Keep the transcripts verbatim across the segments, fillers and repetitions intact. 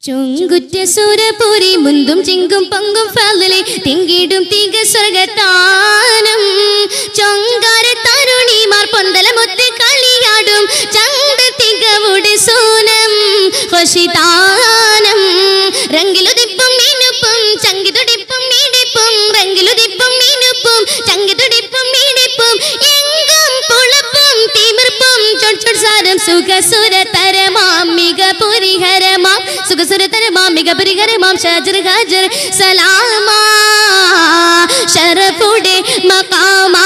ചൊങ്കുറ്റ സൂരപുരി മുന്തും ചിങ്കും പങ്കും ഫാലിലെ തിങ്കിടും തീക സ്വർഗത്താനം ചൊങ്കാര തരുണിമാർ പൊന്തലമൊത്ത് കളിയാടും ചന്ത തികവുടെ സൂനം ഖുശിതാനം രംഗിലുദിപ്പും മീനുപ്പും ചങ്കിതുടിപ്പും മീടിപ്പും രംഗിലുദിപ്പും മീനുപ്പും ചങ്കിതുടിപ്പും മീടിപ്പും എങ്കും പുളപ്പും തിമിർപ്പും ചൊട്ചൊട്സാരം സുഖസുര തരമാം മിക പുരിഹരമാം സുഖസുര തരമാം മിക പുരിഹരമാം ഷജർ ഖജർ സലാമാ ശരഫുടെ മഖാമാ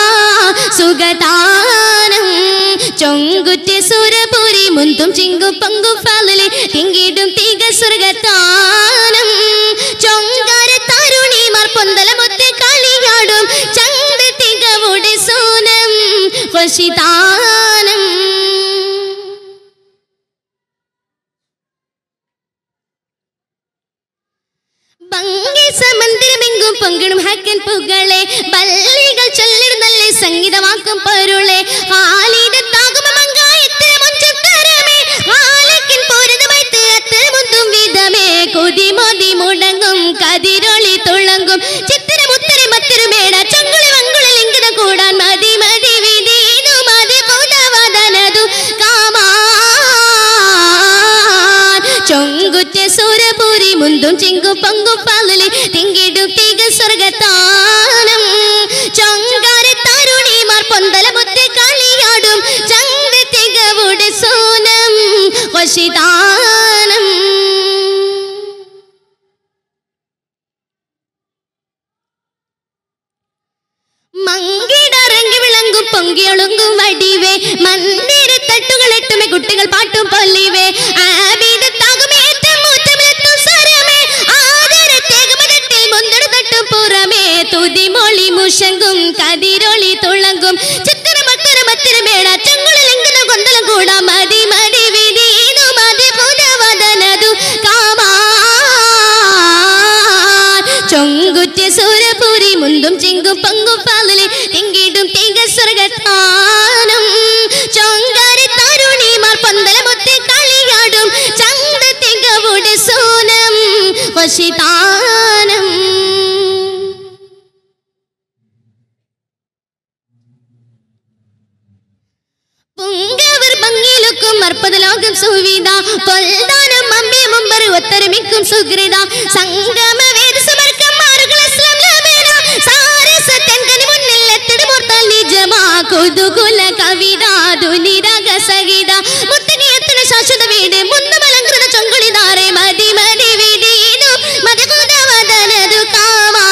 സുഗതാനം ചൊങ്കുറ്റ സൂരപുരി മുന്തും ചിങ്കും പങ്കും ഫാലിലെ തിങ്കിടും തീക സ്വർഗത്താനം ചൊങ്കാര തരുണിമാർ പൊന്തലമൊത്ത് കളിയാടും ചന്ത തികവുടെ സൂനം ഖുശിതാനം സമന്ദിരമെങ്കും പൊങ്കിടും ഹക്കൻ പുകളെ ബല്ലികൾ ചൊല്ലിടുന്നല്ലേ സംഗീതമാക്കും പൊരുളെ ഹാലിദത്താകും മങ്കായത്തിന് മുഞ്ചത്തരമേ ഹാലക്കിൻ പോരുന്നമൈത്ത് അത്തര മുന്തും വിധമേ കൊതിമോതി മുടങ്ങും കതിരൊളി തുളങ്കും ചിത്തിരമുത്തരി മത്തിരുമേട ചങ്കുളി വങ്കുളി ലിംഗത കൂടാൻ മതി മതി വിധീനു മതി പുതവദനതു കാമാ ചൊങ്കുറ്റ സൂരപുരി മുന്തും ചിങ്കും പങ്കും ഫാലിലെ തിങ്കിടും തീക സ്വർഗത്താനം ചൊങ്കാര തരുണിമാർ പൊന്തലമൊത്ത് കളിയാടും ചന്ത തികവുടെ സൂനം ഖുശിതാനം മങ്കിടറങ്ങി വിളങ്ങും പൊങ്കിയൊളുങ്കും വടിവേ മന്ദിര തട്ടുകൾ എട്ടുമേ കുട്ടികൾ പാട്ടും പൊല്ലിവേ ആബിദത്താകുമേ ഏറ്റം മൂറ്റമിലെത്തും സ്വരമേ ആദരത്തേകുമതട്ടിൽ മുന്തട തട്ടും പുറമേ തുതിമൊളി മുഷങ്കും കതിരൊളി തുളങ്കും ചിത്തിര മക്കര മത്തിരമേട ചങ്കുളി ലിംഗന കൊന്തലം കൂടാ മതി മതി വിധീനു മതി പുനവദനതു കാമാ ചൊങ്കുറ്റ സൂരപുരി മുന്തും ചിങ്കും പങ്കും ഫാലിലെ തിങ്കിടും തീക സ്വർഗത്താനം ചൊങ്കാര തരുണിമാർ പൊന്തലമൊത്ത് കളിയാടും ചന്ത തികവുടെ സൂനം ഖുശിതാനം പൊങ്കവർ ഭംഗിയിലൊക്കും അർപ്പതലോകം സുവിധ പൊൽദാനം അമ്പേ മുമ്പർ ഒത്തൊരുമിക്കും സുഹൃത സംഗമ വേദ സമർക്കം മാറുകൾ ഇസ്ലാം ലബേന സാരസത്തൻ കനി മുന്നിൽ എത്തിടുമോർത്താൽ നിജമാ കുതുകുല കവിത ധുനിരാഗ സഹിത മുത്തനിയത്തിന് ശാശ്വത വീട് മുന്നമലങ്കൃത ചൊങ്കുളിതാറെ മതി മതി വിധീനു മതി കുതവദനതു കാമാ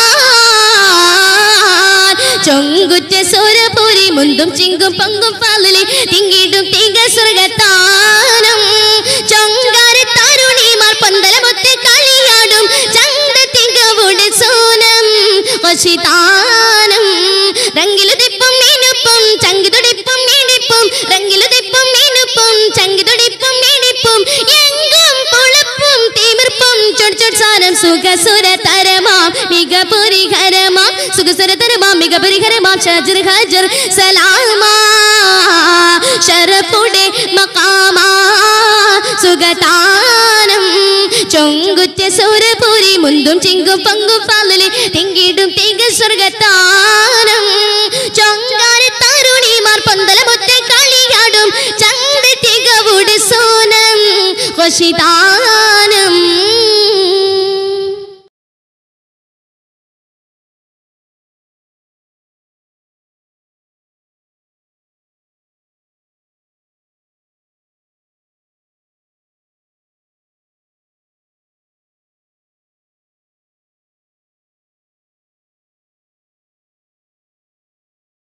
ചൊങ്കുറ്റ സൂരപുരി മുന്തും ചിങ്കും പങ്കും ഫാലിലെ തിങ്കിടും തീക സ്വർഗത്താനം ചൊങ്കാര തരുണിമാർ പൊന്തലമൊത്ത് കളിയാടും ചന്ത തികവുടെ സൂനം ഖുശിതാനം രംഗിലുദിപ്പും മീനുപ്പും ചങ്കിതുടിപ്പും മീടിപ്പും രംഗിലുദിപ്പും മീനുപ്പും ചങ്കിതുടിപ്പും മീടിപ്പും എങ്കും പുളപ്പും തിമിർപ്പും ചൊട്ചൊട്സാരം സുഖസുര തരമാം മിക പുരിഹരമാം സുഖസുര തരമാം മിക പുരിഹരമാം ഷജർ ഖജർ സലാമാ ശരഫുടെ മഖാമാ സുഗതാനം ചൊങ്കുറ്റ സൂരപുരി മുന്തും ചിങ്കും പങ്കും ഫാലിലെ തിങ്കിടും തീക സ്വർഗത്താനം ചൊങ്കാര തരുണിമാർ പൊന്തലമൊത്ത് കളിയാടും ചന്ത തികവുടെ സൂനം ഖുശിതാനം